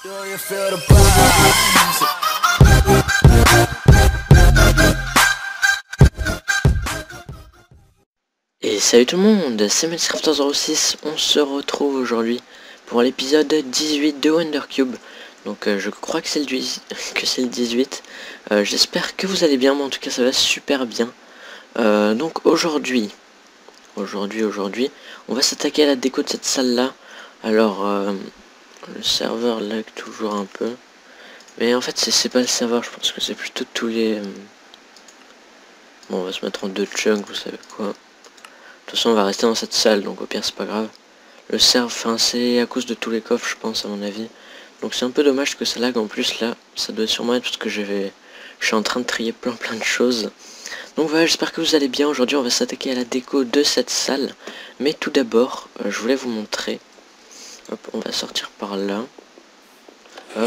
Et salut tout le monde, c'est Minecraft06, on se retrouve aujourd'hui pour l'épisode 18 de Wondercube. Donc je crois que c'est le 18, j'espère que vous allez bien, mais en tout cas ça va super bien. Donc aujourd'hui, on va s'attaquer à la déco de cette salle là. Alors le serveur lag toujours un peu, mais en fait c'est pas le serveur, je pense que c'est plutôt tous les... Bon, on va se mettre en deux chunks, vous savez quoi. De toute façon on va rester dans cette salle, donc au pire c'est pas grave. Le serveur, c'est à cause de tous les coffres je pense à mon avis. Donc c'est un peu dommage que ça lag en plus là. Ça doit sûrement être parce que je suis en train de trier plein de choses. Donc voilà, j'espère que vous allez bien. Aujourd'hui on va s'attaquer à la déco de cette salle. Mais tout d'abord, je voulais vous montrer. Hop, on va sortir par là. Hop.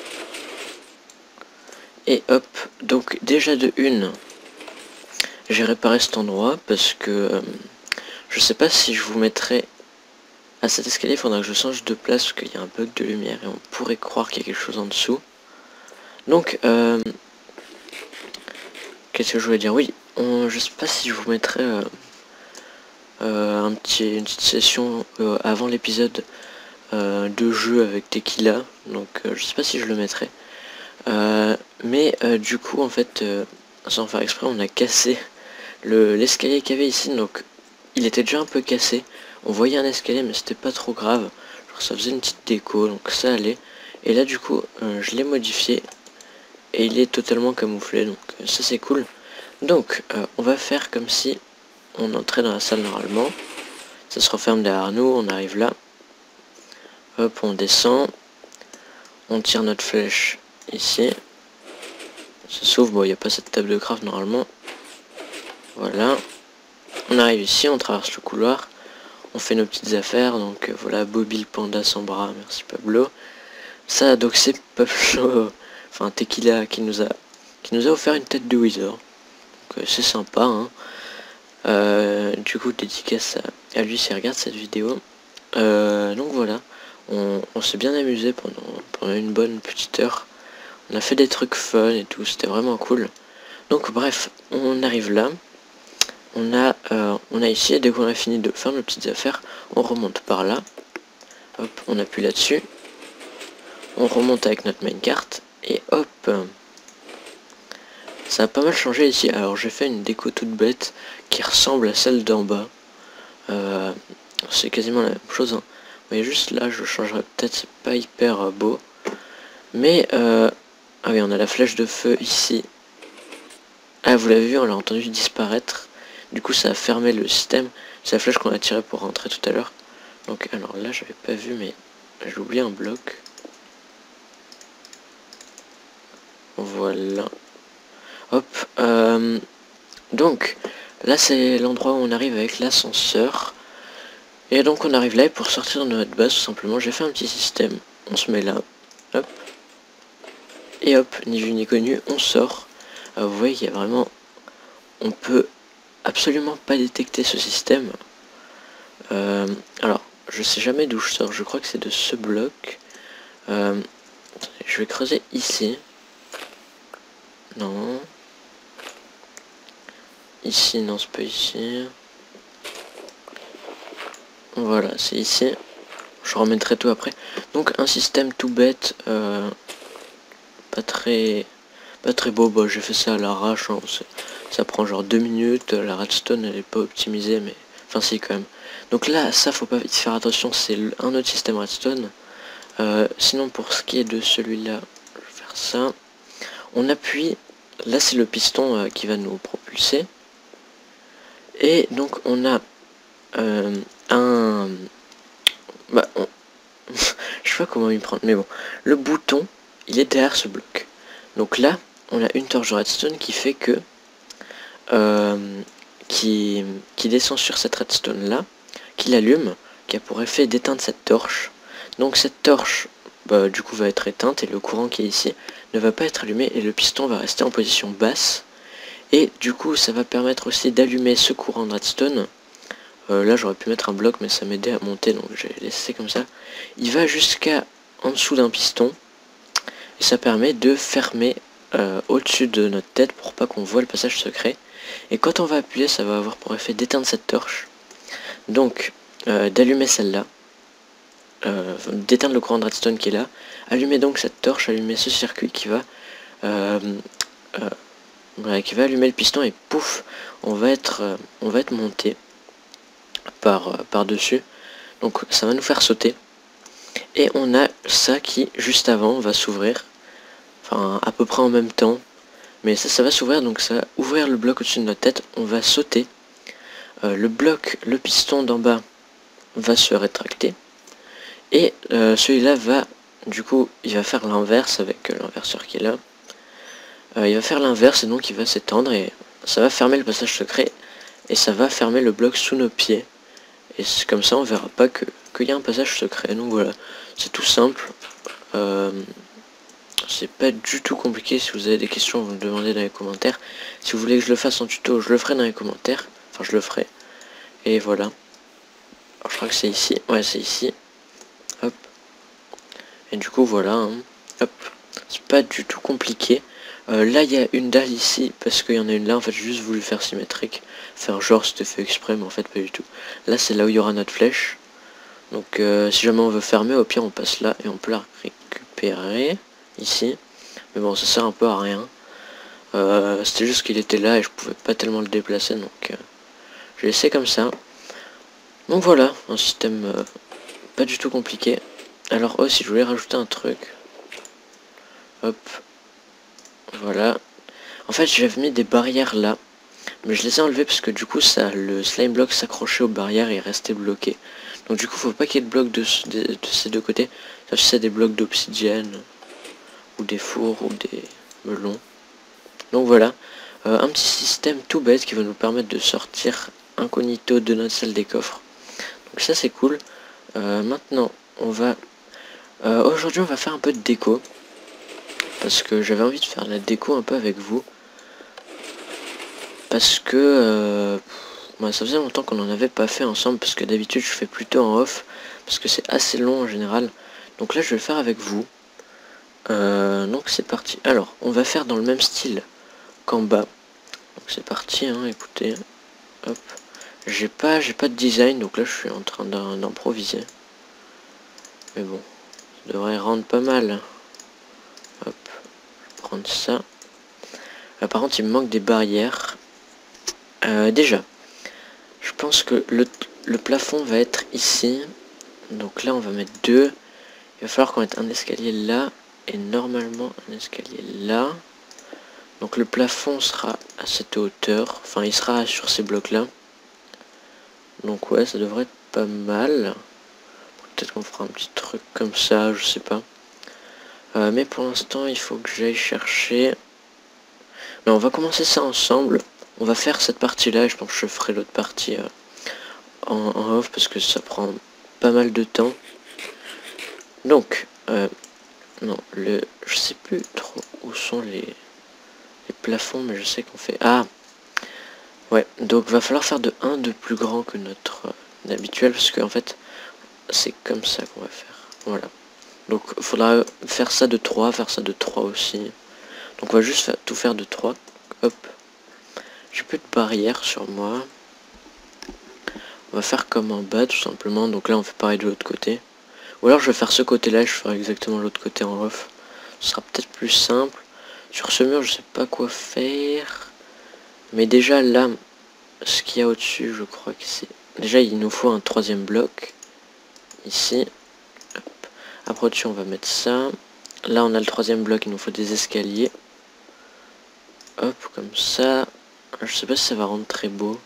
Et hop, donc déjà de une, j'ai réparé cet endroit parce que... je sais pas si je vous mettrai à cet escalier, il faudra que je change de place parce qu'il y a un bug de lumière et on pourrait croire qu'il y a quelque chose en dessous. Donc, qu'est-ce que je voulais dire? Oui, je sais pas si je vous mettrai une petite session avant l'épisode de jeu avec Tequila. Donc, je sais pas si je le mettrai. Mais du coup, en fait, sans faire exprès, on a cassé l'escalier qu'il y avait ici. Donc, il était déjà un peu cassé. On voyait un escalier mais c'était pas trop grave. Genre ça faisait une petite déco donc ça allait. Et là du coup je l'ai modifié. Et il est totalement camouflé donc ça c'est cool. Donc on va faire comme si on entrait dans la salle normalement. Ça se referme derrière nous, on arrive là. Hop, on descend. On tire notre flèche ici. Ça s'ouvre, bon il n'y a pas cette table de craft normalement. Voilà. On arrive ici, on traverse le couloir. On fait nos petites affaires, donc voilà, Bobby le panda sans bras, merci Pablo. Ça, donc c'est Pablo, enfin Tequila qui nous a offert une tête de Wither. Donc c'est sympa, hein. Du coup, dédicace à lui s'il regarde cette vidéo. Donc voilà, on s'est bien amusé pendant une bonne petite heure. On a fait des trucs fun et tout, c'était vraiment cool. Donc bref, on arrive là. On a ici, et dès qu'on a fini de faire nos petites affaires, on remonte par là. Hop, on appuie là-dessus. On remonte avec notre minecart. Et hop. Ça a pas mal changé ici. Alors j'ai fait une déco toute bête qui ressemble à celle d'en bas. C'est quasiment la même chose. Hein. Vous voyez juste là, je changerai peut-être, c'est pas hyper beau. Mais, ah oui, on a la flèche de feu ici. Ah, vous l'avez vu, on l'a entendu disparaître. Du coup ça a fermé le système. C'est la flèche qu'on a tirée pour rentrer tout à l'heure. Donc alors là j'avais pas vu mais j'ai oublié un bloc. Voilà. Hop. Donc là c'est l'endroit où on arrive avec l'ascenseur. Et donc on arrive là et pour sortir de notre base tout simplement j'ai fait un petit système. On se met là. Hop. Et hop, ni vu ni connu, on sort. Vous voyez qu'il y a vraiment... On peut absolument pas détecter ce système. Alors, je sais jamais d'où je sors, je crois que c'est de ce bloc. Je vais creuser ici. Non. Ici, non, c'est pas ici. Voilà, c'est ici. Je remettrai tout après. Donc, un système tout bête. Pas très beau. Bah, j'ai fait ça à l'arrache. Hein. Ça prend genre 2 minutes. La redstone, elle est pas optimisée, mais... Enfin, si, quand même. Donc là, ça, faut pas faire attention. C'est un autre système redstone. Sinon, pour ce qui est de celui-là, je vais faire ça. On appuie. Là, c'est le piston qui va nous propulser. Et donc, on a un... Bah, je sais pas comment y prendre, mais bon. Le bouton, il est derrière ce bloc. Donc là, on a une torche de redstone qui fait que... qui descend sur cette redstone là, qui l'allume, qui a pour effet d'éteindre cette torche. Donc cette torche, bah, du coup va être éteinte et le courant qui est ici ne va pas être allumé et le piston va rester en position basse. Et du coup ça va permettre aussi d'allumer ce courant de redstone. Là j'aurais pu mettre un bloc mais ça m'aidait à monter donc j'ai laissé comme ça. Il va jusqu'à en dessous d'un piston Et ça permet de fermer au-dessus de notre tête pour pas qu'on voit le passage secret. Et quand on va appuyer, ça va avoir pour effet d'éteindre cette torche. Donc d'allumer celle-là, d'éteindre le courant de redstone qui est là, allumer donc cette torche, allumer ce circuit qui va allumer le piston et pouf, on va être monté par dessus. Donc ça va nous faire sauter. Et on a ça qui juste avant va s'ouvrir, enfin à peu près en même temps, mais ça va s'ouvrir, donc ça va ouvrir le bloc au-dessus de notre tête. On va sauter, le piston d'en bas va se rétracter, et celui-là va, du coup, il va faire l'inverse avec l'inverseur qui est là. Il va faire l'inverse et donc il va s'étendre et ça va fermer le passage secret et ça va fermer le bloc sous nos pieds. Et comme ça on verra pas qu'il y a un passage secret. Donc voilà, c'est tout simple. C'est pas du tout compliqué. Si vous avez des questions, vous me demandez dans les commentaires. Si vous voulez que je le fasse en tuto, je le ferai dans les commentaires. Enfin, je le ferai. Et voilà. Alors, je crois que c'est ici. Ouais, c'est ici. Hop. Et du coup, voilà. Hein. Hop. C'est pas du tout compliqué. Là, il y a une dalle ici, parce qu'il y en a une là. En fait, j'ai juste voulu faire symétrique. Faire genre, c'était fait exprès, mais en fait, pas du tout. Là, c'est là où il y aura notre flèche. Donc, si jamais on veut fermer, au pire, on passe là et on peut la récupérer. Ici. Mais bon, ça sert un peu à rien. C'était juste qu'il était là et je pouvais pas tellement le déplacer, donc j'ai laissé comme ça. Donc voilà, un système pas du tout compliqué. Alors aussi, je voulais rajouter un truc. Hop. Voilà. En fait, j'avais mis des barrières là. Mais je les ai enlevées parce que du coup, le slime block s'accrochait aux barrières et restait bloqué. Donc du coup, faut pas qu'il y ait de blocs de ces deux côtés. Sauf si c'est des blocs d'obsidienne. Ou des fours, ou des melons. Donc voilà, un petit système tout bête qui va nous permettre de sortir incognito de notre salle des coffres. Donc ça c'est cool. Maintenant, aujourd'hui on va faire un peu de déco. Parce que j'avais envie de faire la déco un peu avec vous. Parce que ça faisait longtemps qu'on n'en avait pas fait ensemble. Parce que d'habitude je fais plutôt en off. Parce que c'est assez long en général. Donc là je vais le faire avec vous. Donc c'est parti. Alors, on va faire dans le même style qu'en bas. Donc c'est parti, hein, écoutez. Hop. J'ai pas de design, donc là je suis en train d'improviser. Mais bon, ça devrait rendre pas mal. Hop, je vais prendre ça. Par contre, il me manque des barrières. Déjà, je pense que le plafond va être ici. Donc là, on va mettre deux. Il va falloir qu'on mette un escalier là. Et normalement, un escalier là. Donc le plafond sera à cette hauteur. Enfin, il sera sur ces blocs-là. Donc ouais, ça devrait être pas mal. Peut-être qu'on fera un petit truc comme ça, je sais pas. Mais pour l'instant, il faut que j'aille chercher... Mais on va commencer ça ensemble. On va faire cette partie-là et je pense que je ferai l'autre partie en off parce que ça prend pas mal de temps. Donc, non, je sais plus trop où sont les plafonds, mais je sais qu'on fait... Ah! Ouais, donc va falloir faire de 1 de plus grand que notre habituel parce qu'en fait, c'est comme ça qu'on va faire. Voilà. Donc il faudra faire ça de 3, faire ça de 3 aussi. Donc on va juste tout faire de 3. Hop. J'ai plus de barrière sur moi. On va faire comme en bas tout simplement. Donc là on fait pareil de l'autre côté. Ou alors je vais faire ce côté là et je ferai exactement l'autre côté en off. Ce sera peut-être plus simple. Sur ce mur je sais pas quoi faire. Mais déjà là, ce qu'il y a au-dessus, je crois que c'est... Déjà il nous faut un troisième bloc. Ici. Hop. Après au-dessus on va mettre ça. Là on a le troisième bloc, il nous faut des escaliers. Hop, comme ça. Je sais pas si ça va rendre très beau.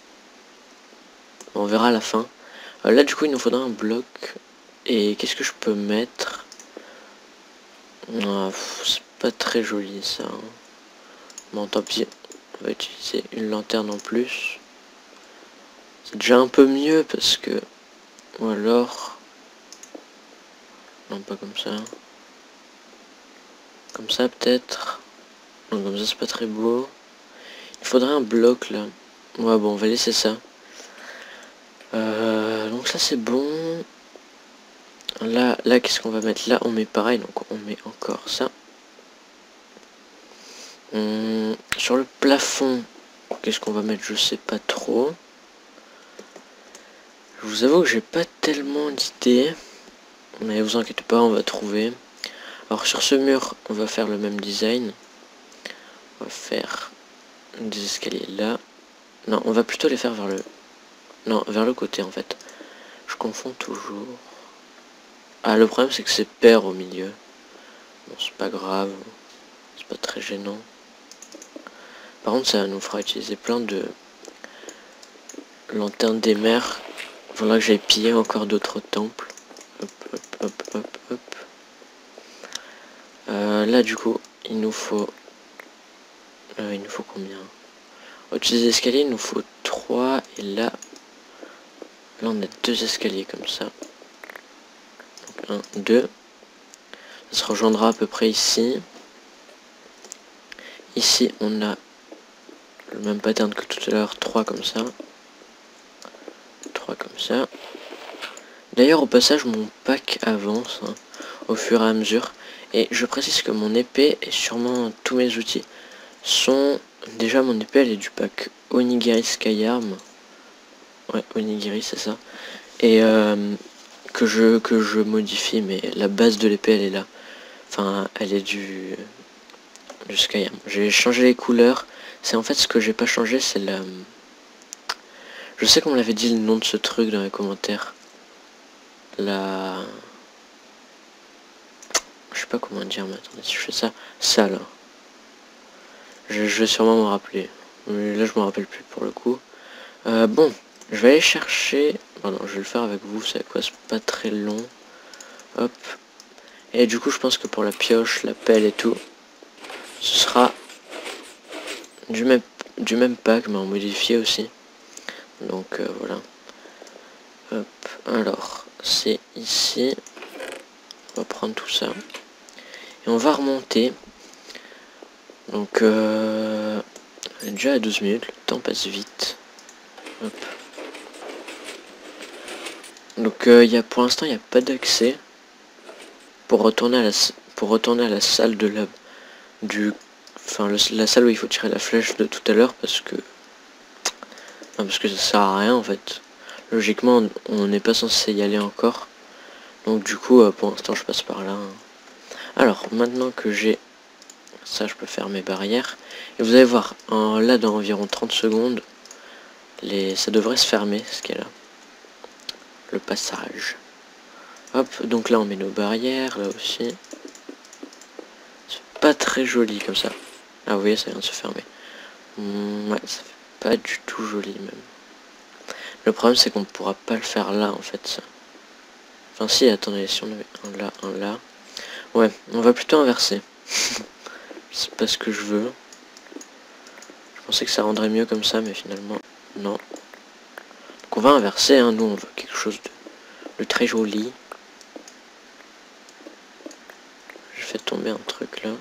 On verra à la fin. Là du coup il nous faudra un bloc. Et qu'est-ce que je peux mettre? C'est pas très joli ça. Hein. Bon tant pis. On va utiliser une lanterne en plus. C'est déjà un peu mieux parce que... Ou alors... Non pas comme ça. Comme ça peut-être. Non comme ça c'est pas très beau. Il faudrait un bloc là. Ouais bon on va laisser ça. Donc ça c'est bon. Là qu'est-ce qu'on va mettre? Là on met pareil, donc on met encore ça. Sur le plafond, qu'est-ce qu'on va mettre? Je sais pas trop. Je vous avoue que j'ai pas tellement d'idées. Mais vous inquiétez pas, on va trouver. Alors sur ce mur, on va faire le même design. On va faire des escaliers là. Non, on va plutôt les faire vers le... Non, vers le côté en fait. Je confonds toujours. Ah, le problème c'est que c'est pair au milieu. Bon, c'est pas grave. C'est pas très gênant. Par contre, ça nous fera utiliser plein de lanternes des mers. Voilà que j'ai pillé encore d'autres temples. Hop, hop, hop, hop, hop. Là, du coup, il nous faut combien? Au-dessus des escaliers, il nous faut 3. Et là, on a 2 escaliers comme ça. Donc 1, 2. Ça se rejoindra à peu près ici. Ici, on a le même pattern que tout à l'heure, 3 comme ça. 3 comme ça. D'ailleurs, au passage, mon pack avance hein, au fur et à mesure. Et je précise que mon épée et sûrement tous mes outils sont... Déjà, mon épée, elle est du pack Onigiri Skyarm. Ouais, Onigiri, c'est ça. Et que je modifie, mais la base de l'épée, elle est là. Enfin, elle est du Skyarm. J'ai changé les couleurs. C'est en fait ce que j'ai pas changé, c'est la... Je sais qu'on me l'avait dit le nom de ce truc dans les commentaires. La... Je sais pas comment dire, mais attendez, si je fais ça... Ça, là. Je vais sûrement m'en rappeler. Mais là, je me rappelle plus pour le coup. Bon, je vais aller chercher... Pardon, je vais le faire avec vous, c'est quoi, c'est pas très long. Hop. Et du coup, je pense que pour la pioche, la pelle et tout, ce sera du même pack, mais en modifié aussi. Donc, voilà. Hop, alors, c'est ici. On va prendre tout ça. Et on va remonter. Donc, on est déjà à 12 minutes, le temps passe vite. Hop. Donc, pour l'instant, il n'y a pas d'accès pour retourner à la salle de la... la salle où il faut tirer la flèche de tout à l'heure, parce que... Non, parce que ça sert à rien, en fait. Logiquement, on n'est pas censé y aller encore. Donc, du coup, pour l'instant, je passe par là. Alors, maintenant que j'ai... Ça, je peux faire mes barrières. Et vous allez voir, là, dans environ 30 secondes, ça devrait se fermer, ce qui est là. Le passage. Hop, donc là, on met nos barrières, là aussi. C'est pas très joli, comme ça. Ah, vous voyez, ça vient de se fermer. Ouais, ça fait pas du tout joli, même. Le problème, c'est qu'on ne pourra pas le faire là, en fait, ça. Enfin, si, attendez, si on avait un là... Ouais, on va plutôt inverser. C'est pas ce que je veux. Je pensais que ça rendrait mieux comme ça, mais finalement, non. Donc on va inverser, hein. Nous on veut quelque chose de très joli. Je fais tomber un truc là.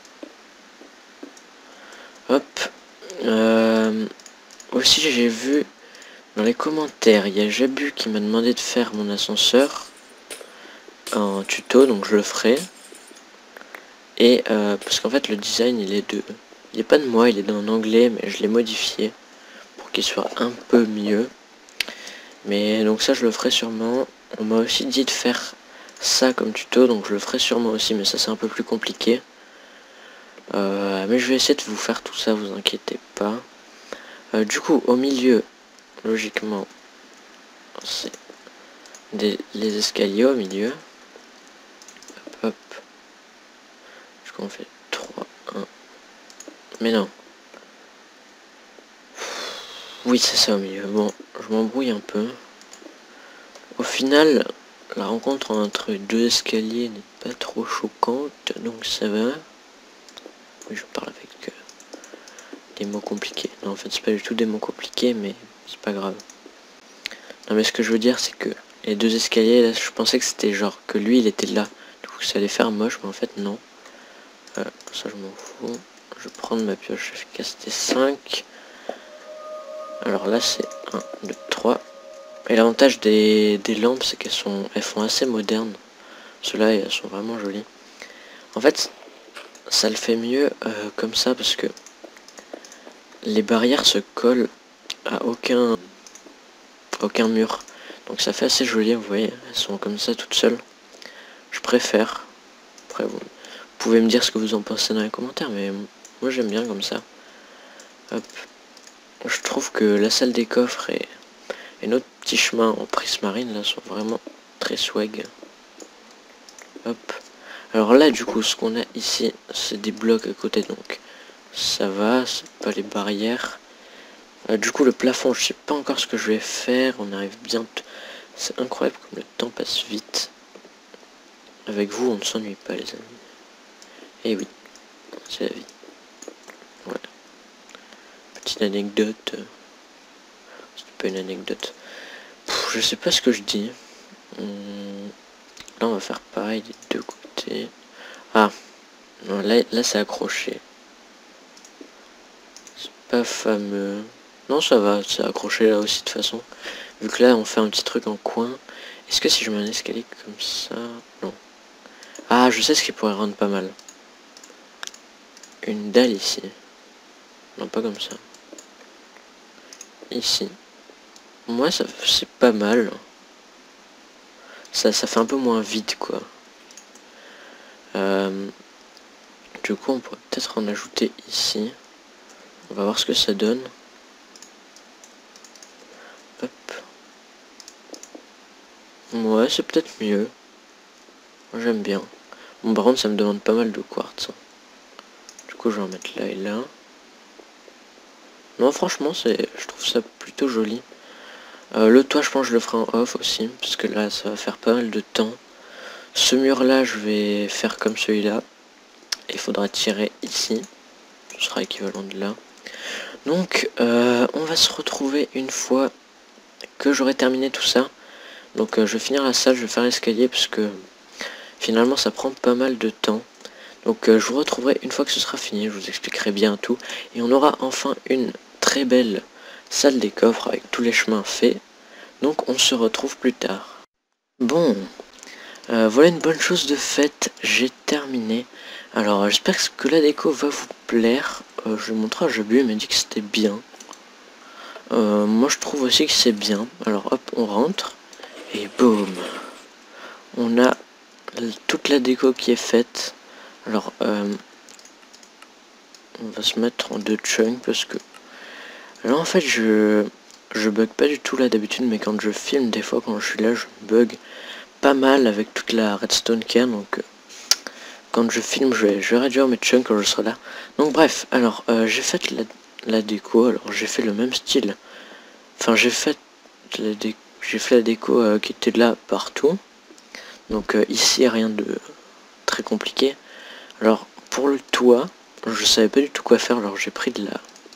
Hop. Aussi j'ai vu dans les commentaires, il y a Jabu qui m'a demandé de faire mon ascenseur en tuto, donc je le ferai. Et parce qu'en fait le design il est pas de moi, il est en anglais, mais je l'ai modifié pour qu'il soit un peu mieux. Mais donc ça je le ferai sûrement. On m'a aussi dit de faire ça comme tuto, donc je le ferai sûrement aussi, mais ça c'est un peu plus compliqué. Mais je vais essayer de vous faire tout ça, vous inquiétez pas. Du coup, au milieu, logiquement, c'est les escaliers au milieu. Hop, hop. Je crois qu'on fait 3, 1. Mais non. Oui, c'est ça au milieu. Bon, je m'embrouille un peu. Au final, la rencontre entre deux escaliers n'est pas trop choquante, donc ça va. Oui, je parle avec des mots compliqués. Non, en fait, c'est pas du tout des mots compliqués, mais c'est pas grave. Non, mais ce que je veux dire, c'est que les deux escaliers, là, je pensais que c'était genre que lui, il était là. Du coup, ça allait faire moche, mais en fait, non. Ça, je m'en fous. Je vais prendre ma pioche efficacité 5. Alors là, c'est 1, 2, 3. Et l'avantage des lampes, c'est elles font assez modernes. Ceux-là, elles sont vraiment jolies. En fait, ça le fait mieux comme ça parce que les barrières se collent à aucun mur. Donc ça fait assez joli, vous voyez, elles sont comme ça toutes seules. Je préfère. Après vous pouvez me dire ce que vous en pensez dans les commentaires, mais moi j'aime bien comme ça. Hop. Je trouve que la salle des coffres et notre petit chemin en prismarine là sont vraiment très swag. Hop. Alors là du coup ce qu'on a ici c'est des blocs à côté, donc ça va, c'est pas les barrières. Du coup le plafond je sais pas encore ce que je vais faire, on arrive bien. C'est incroyable comme le temps passe vite. Avec vous on ne s'ennuie pas les amis. Et oui, c'est la vie. Voilà. Petite anecdote. C'est pas une anecdote. Je sais pas ce que je dis. Là on va faire pareil des deux côtés. Ah, non, là c'est accroché. C'est pas fameux. Non ça va, c'est accroché là aussi de toute façon. Vu que là on fait un petit truc en coin. Est-ce que si je mets un escalier comme ça... Non. Ah, je sais ce qui pourrait rendre pas mal. Une dalle ici. Non, pas comme ça. Ici. Moi, ça c'est pas mal. Ça fait un peu moins vide, quoi. Du coup, on pourrait peut-être en ajouter ici. On va voir ce que ça donne. Hop. Ouais, c'est peut-être mieux. Moi, j'aime bien. Bon, par contre, ça me demande pas mal de quartz. Du coup, je vais en mettre là et là. Non, franchement, je trouve ça plutôt joli. Le toit, je pense que je le ferai en off aussi, parce que là, ça va faire pas mal de temps. Ce mur-là, je vais faire comme celui-là. Il faudra tirer ici. Ce sera équivalent de là. Donc, on va se retrouver une fois que j'aurai terminé tout ça. Donc, je vais finir la salle, je vais faire l'escalier, parce que finalement, ça prend pas mal de temps. Donc, je vous retrouverai une fois que ce sera fini. Je vous expliquerai bien tout. Et on aura enfin une très belle salle des coffres avec tous les chemins faits. Donc, on se retrouve plus tard. Bon, voilà une bonne chose de faite, j'ai terminé. Alors j'espère que la déco va vous plaire. Je l'ai montré à Jabu, il m'a dit que c'était bien. Moi je trouve aussi que c'est bien. Alors hop, on rentre. Et boum. On a toute la déco qui est faite. Alors on va se mettre en deux chunks parce que... Là en fait je bug pas du tout là d'habitude, mais quand je filme, des fois quand je suis là, je bug pas mal avec toute la redstone qu'il y a, donc... Quand je filme, je vais réduire mes chunks quand je serai là. Donc bref, alors j'ai fait la déco, alors j'ai fait le même style. Enfin j'ai fait la déco qui était là partout. Donc ici rien de très compliqué. Alors pour le toit, je savais pas du tout quoi faire, alors j'ai pris de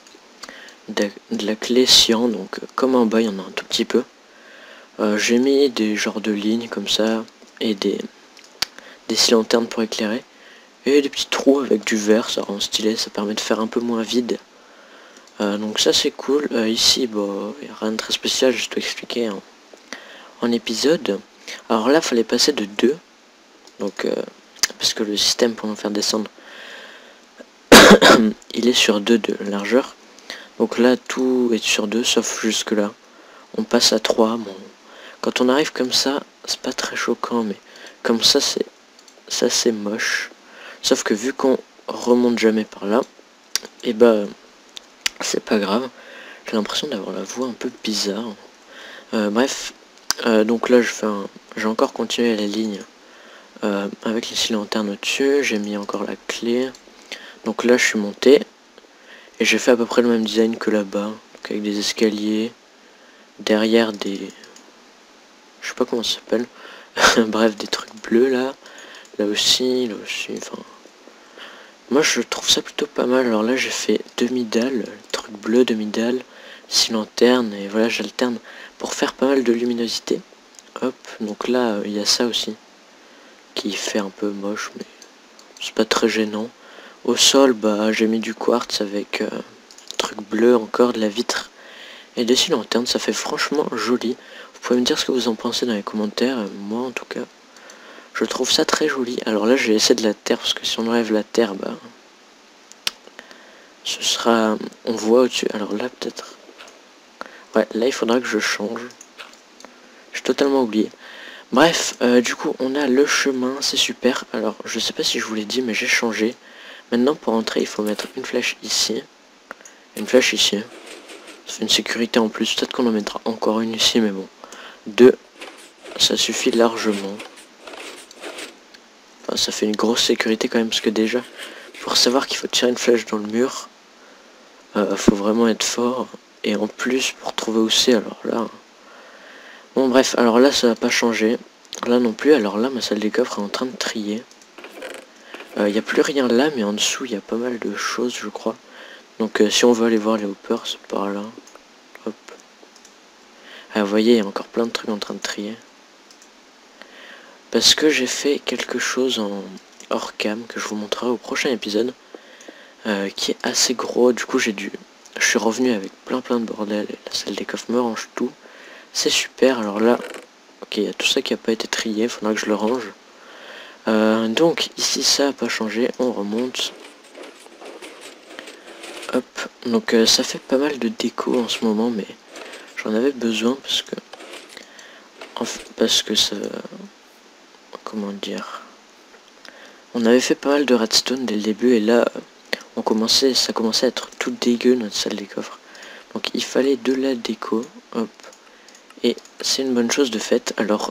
la clé cyan, donc comme en bas il y en a un tout petit peu. J'ai mis des genres de lignes comme ça et des scies lanternes pour éclairer. Et des petits trous avec du verre, ça rend stylé, ça permet de faire un peu moins vide. Donc ça c'est cool. Ici, bon, il n'y a rien de très spécial, je dois expliquer en épisode. Alors là, il fallait passer de 2. Donc, parce que le système pour nous faire descendre, il est sur 2 de largeur. Donc là, tout est sur 2, sauf jusque là. On passe à 3. Bon, quand on arrive comme ça, c'est pas très choquant, mais comme ça, c'est moche. Sauf que vu qu'on remonte jamais par là, et bah c'est pas grave. J'ai l'impression d'avoir la voix un peu bizarre. Bref, donc là j'ai encore continué la ligne avec les scies lanternes au-dessus. J'ai mis encore la clé. Donc là je suis monté et j'ai fait à peu près le même design que là-bas, avec des escaliers, derrière des... je sais pas comment ça s'appelle. Bref, des trucs bleus là. Là aussi, enfin... Moi je trouve ça plutôt pas mal. Alors là j'ai fait demi-dalle, truc bleu, demi-dalle, scie lanterne, et voilà j'alterne pour faire pas mal de luminosité. Hop, donc là il y a ça aussi, qui fait un peu moche, mais c'est pas très gênant. Au sol, bah j'ai mis du quartz avec truc bleu encore, de la vitre, et des scies lanternes, ça fait franchement joli. Vous pouvez me dire ce que vous en pensez dans les commentaires, moi en tout cas, Je trouve ça très joli. Alors là j'ai laissé de la terre parce que si on enlève la terre, bah ce sera... On voit au-dessus. Alors là peut-être... Ouais, là il faudra que je change. J'ai totalement oublié. Bref, du coup on a le chemin, c'est super. Alors je sais pas si je vous l'ai dit mais j'ai changé. Maintenant pour entrer il faut mettre une flèche ici. Une flèche ici. Ça fait une sécurité en plus. Peut-être qu'on en mettra encore une ici mais bon. 2, ça suffit largement. Enfin, ça fait une grosse sécurité quand même parce que déjà, pour savoir qu'il faut tirer une flèche dans le mur, faut vraiment être fort. Et en plus pour trouver où c'est, alors là... Bon bref, alors là ça va pas changer. Là non plus, alors là ma salle des coffres est en train de trier. Il n'y a plus rien là, mais en dessous il y a pas mal de choses je crois. Donc si on veut aller voir les hoppers, c'est par là. Hop. Ah vous voyez, il y a encore plein de trucs en train de trier. Parce que j'ai fait quelque chose en hors cam que je vous montrerai au prochain épisode. Qui est assez gros, du coup je suis revenu avec plein de bordel. Et la salle des coffres me range tout. C'est super, alors là, ok, il y a tout ça qui n'a pas été trié, il faudra que je le range. Donc ici ça n'a pas changé, on remonte. Hop, donc ça fait pas mal de déco en ce moment, mais j'en avais besoin parce que ça... Comment dire... On avait fait pas mal de redstone dès le début et là, ça commençait à être tout dégueu notre salle des coffres. Donc il fallait de la déco, hop. Et c'est une bonne chose de fait. Alors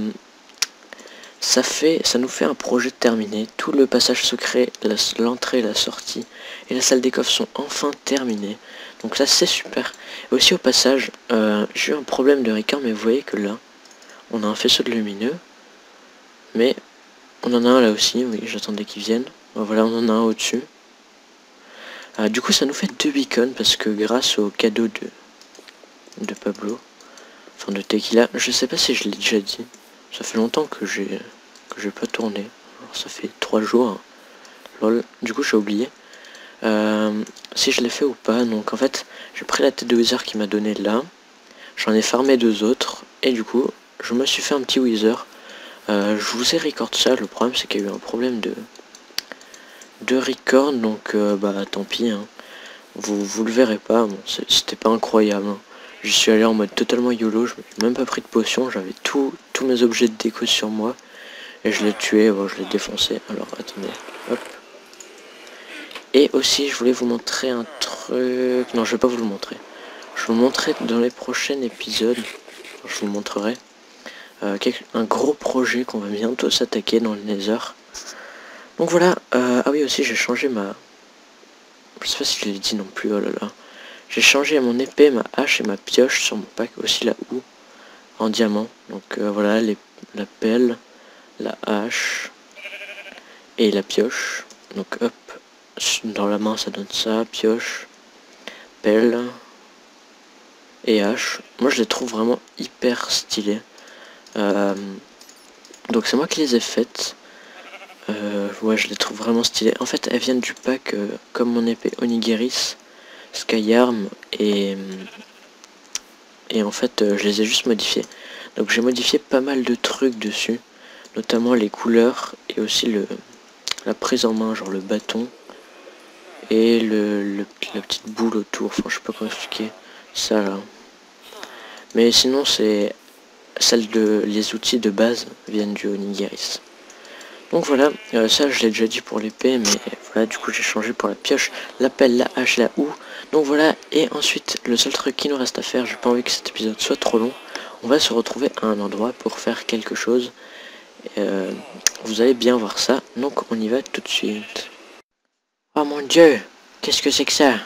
ça nous fait un projet terminé. Tout le passage secret, l'entrée, la sortie et la salle des coffres sont enfin terminés. Donc ça c'est super. Et aussi au passage, j'ai eu un problème de record, mais vous voyez que là, on a un faisceau de lumineux. Mais on en a un là aussi, oui, j'attendais qu'ils viennent. Voilà, on en a un au-dessus. Du coup ça nous fait 2 beacons parce que grâce au cadeau de Pablo, enfin de Tequila, je sais pas si je l'ai déjà dit. Ça fait longtemps que j'ai pas tourné. Alors, ça fait 3 jours. Hein. Lol. Du coup j'ai oublié. Si je l'ai fait ou pas. Donc en fait j'ai pris la tête de Wither qui m'a donné là. J'en ai farmé 2 autres. Et du coup je me suis fait un petit Wither. Je vous ai record ça. Le problème c'est qu'il y a eu un problème de record. Donc bah tant pis. Hein. Vous le verrez pas. Bon, c'était pas incroyable. Hein. Je suis allé en mode totalement YOLO. Je n'ai même pas pris de potion. J'avais tous mes objets de déco sur moi. Et je l'ai tué. Bon, je l'ai défoncé. Alors attendez. Hop. Et aussi je voulais vous montrer un truc. Non, je vais pas vous le montrer. Je vous le montrerai dans les prochains épisodes. Je vous montrerai un gros projet qu'on va bientôt s'attaquer dans le Nether. Donc voilà. Ah oui, aussi j'ai changé ma... Je sais pas si je l'ai dit non plus. Oh là là. J'ai changé mon épée, ma hache et ma pioche sur mon pack. Aussi la houe en diamant. Donc voilà, la pelle, la hache et la pioche. Donc hop. Dans la main ça donne ça, pioche, pelle et hache. Moi je les trouve vraiment hyper stylés. Donc c'est moi qui les ai faites. Ouais, je les trouve vraiment stylées. En fait elles viennent du pack comme mon épée Onigiris, Skyarm et en fait je les ai juste modifiées. Donc j'ai modifié pas mal de trucs dessus, notamment les couleurs et aussi la prise en main, genre le bâton. Et la petite boule autour, enfin je sais pas comment expliquer ça là. Mais sinon c'est les outils de base viennent du Onigiris. Donc voilà, ça je l'ai déjà dit pour l'épée, mais voilà, du coup j'ai changé pour la pioche, la pelle, la hache, la houe. Donc voilà, et ensuite le seul truc qui nous reste à faire, j'ai pas envie que cet épisode soit trop long, on va se retrouver à un endroit pour faire quelque chose. Vous allez bien voir ça, donc on y va tout de suite. Oh mon dieu, qu'est-ce que c'est que ça?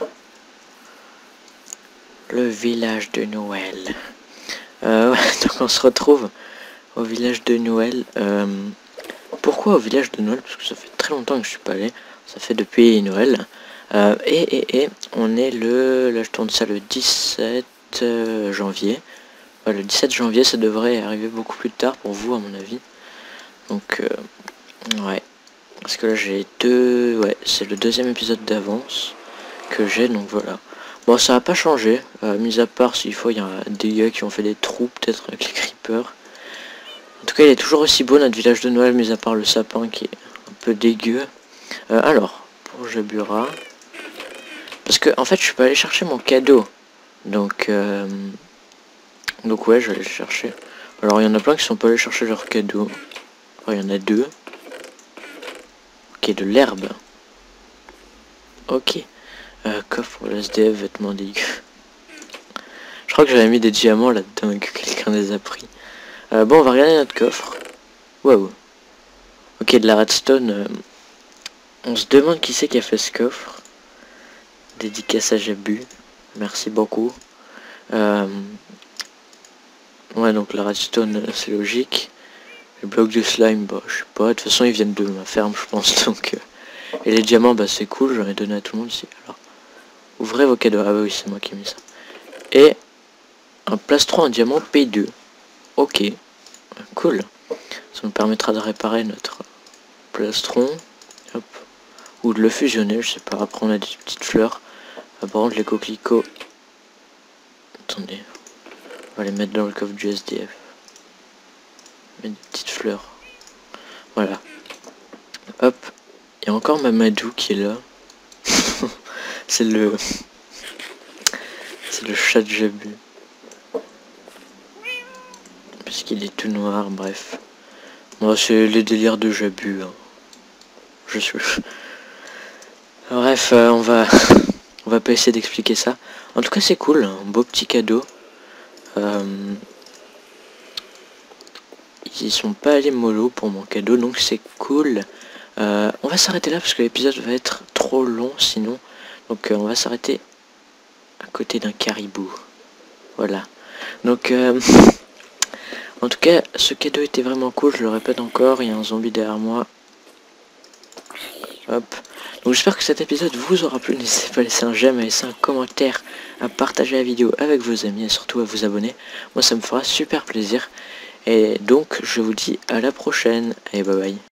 Le village de Noël. Ouais, donc on se retrouve au village de Noël. Pourquoi au village de Noël? Parce que ça fait très longtemps que je suis pas allé. Ça fait depuis Noël. Et on est là je tourne ça le 17 janvier. Ouais, le 17 janvier, ça devrait arriver beaucoup plus tard pour vous à mon avis. Donc ouais. Parce que là j'ai ouais, c'est le 2e épisode d'avance que j'ai, donc voilà. Bon, ça n'a pas changé, mis à part s'il faut, il y a des gars qui ont fait des trous peut-être avec les creepers. En tout cas, il est toujours aussi beau notre village de Noël, mis à part le sapin qui est un peu dégueu. Alors, pour Jabura... Parce que, en fait, je suis pas allé chercher mon cadeau. Donc ouais, je vais aller le chercher. Alors, il y en a plein qui sont pas allés chercher leur cadeau. Il y en a 2. Ok, de l'herbe. Ok. Coffre pour l'SDF, vêtements dégueux. Je crois que j'avais mis des diamants là-dedans et que quelqu'un les a pris. Bon, on va regarder notre coffre. Waouh. Ok, de la redstone. On se demande qui c'est qui a fait ce coffre. Dédicace à Jabu. Merci beaucoup. Ouais, donc la redstone, c'est logique. Les blocs de slime, bah, je sais pas. De toute façon, ils viennent de ma ferme, je pense. Donc, et les diamants, bah, c'est cool. J'en ai donné à tout le monde ici. Alors, ouvrez vos cadeaux. Ah bah oui, c'est moi qui ai mis ça. Et un plastron en diamant P2. Ok. Cool. Ça nous permettra de réparer notre plastron. Hop. Ou de le fusionner, je sais pas. Après, on a des petites fleurs. Par contre, les coquelicots... Attendez. On va les mettre dans le coffre du SDF. Mettre des petites fleurs. Voilà. Hop. Il y a encore Mamadou qui est là. C'est le... C'est le chat de Jabu. Parce qu'il est tout noir, bref. Bon, c'est les délires de Jabu. Hein. Je suis... Bref, on va pas essayer d'expliquer ça. En tout cas, c'est cool. Un beau petit cadeau. Ils sont pas allés mollo pour mon cadeau, donc c'est cool. On va s'arrêter là parce que l'épisode va être trop long sinon. Donc on va s'arrêter à côté d'un caribou. Voilà. Donc en tout cas, ce cadeau était vraiment cool, je le répète encore, il y a un zombie derrière moi. Hop. Donc j'espère que cet épisode vous aura plu, n'hésitez pas à laisser un j'aime, à laisser un commentaire, à partager la vidéo avec vos amis et surtout à vous abonner. Moi ça me fera super plaisir. Et donc je vous dis à la prochaine. Allez, bye bye.